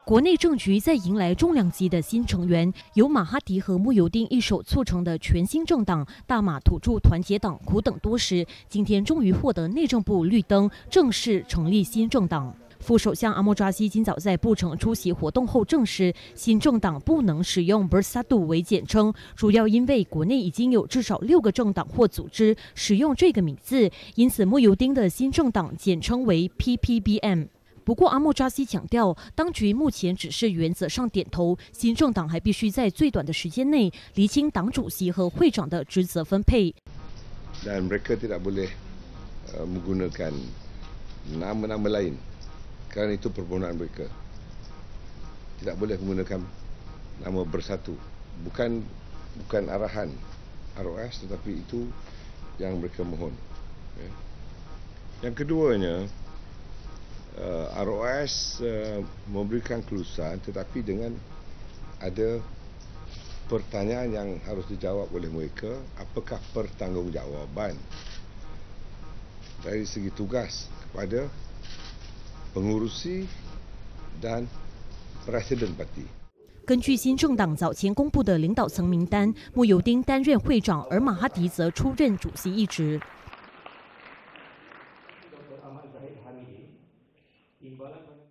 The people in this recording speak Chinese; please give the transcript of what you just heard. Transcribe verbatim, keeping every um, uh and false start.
国内政局在迎来重量级的新成员，由马哈迪和慕尤丁一手促成的全新政党大马土著团结党苦等多时，今天终于获得内政部绿灯，正式成立新政党。副首相阿莫扎西今早在布城出席活动后证实，新政党不能使用 Bersatu 为简称，主要因为国内已经有至少六个政党或组织使用这个名字，因此慕尤丁的新政党简称为 P P B M。不过，阿莫扎西强调，当局目前只是原则上点头，新政党还必须在最短的时间内厘清党主席和会长的职责分配。 Dan mereka tidak boleh uh, menggunakan nama-nama lain, kerana itu permohonan mereka. Tidak boleh menggunakan nama Bersatu, bukan bukan arahan R O S, tetapi itu yang mereka mohon. Okay. Yang keduanya. Uh, R O S uh, memberikan kelulusan tetapi dengan ada pertanyaan yang harus dijawab oleh mereka, apakah pertanggungjawaban dari segi tugas kepada pengurusi dan presiden parti。 根据新政党早前公布的领导层名单，慕尤丁担任会长，而马哈迪则出任主席一职。